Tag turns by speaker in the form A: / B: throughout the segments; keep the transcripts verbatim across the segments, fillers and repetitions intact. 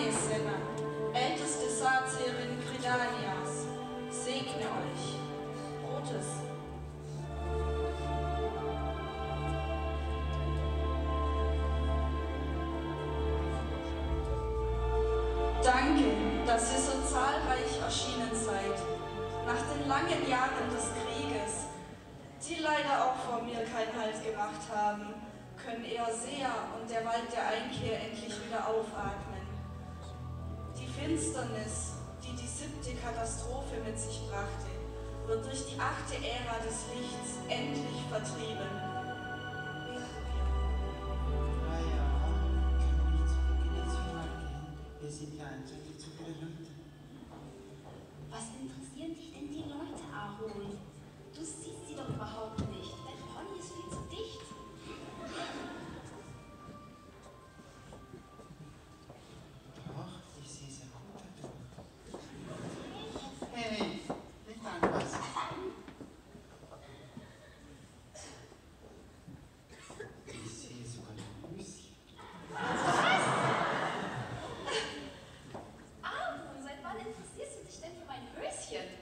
A: Aesena, älteste Saatseherin Gridanias, segne euch. Brotes. Danke, dass ihr so zahlreich erschienen seid, nach den langen Jahren des Krieges, die leider auch vor mir keinen Halt gemacht haben, können Eorsea und der Wald der Einkehr endlich wieder aufatmen. Die Finsternis, die die siebte Katastrophe mit sich brachte, wird durch die achte Ära des Lichts endlich vertrieben.
B: Wir sind ja eigentlich zu viele Leute.
C: Was interessieren dich denn die Leute, Aaron? Du siehst sie doch überhaupt nicht. Dein Pony ist viel zu dicht.
B: Doch, ich sehe sehr gut dadurch. Hey, nicht anpassen. Ich sehe sogar ein Höschen.
C: Aaron, seit wann interessierst du dich denn für mein Höschen?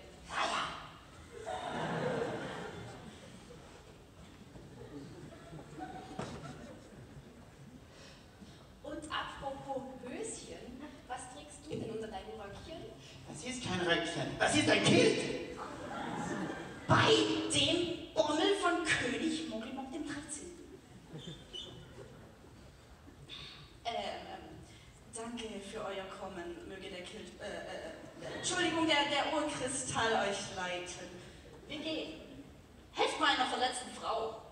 C: Und apropos Höschen, was trägst du denn unter deinem Röckchen?
B: Das ist kein Röckchen, das ist ein Kilt!
A: Bei dem Bommel von König Mogelmock dem dreizehnten. Ähm, ähm, danke für euer Kommen, möge der Kilt, äh, äh, Entschuldigung, der, der Urkristall euch leiten. Wir gehen. Helft meiner verletzten Frau.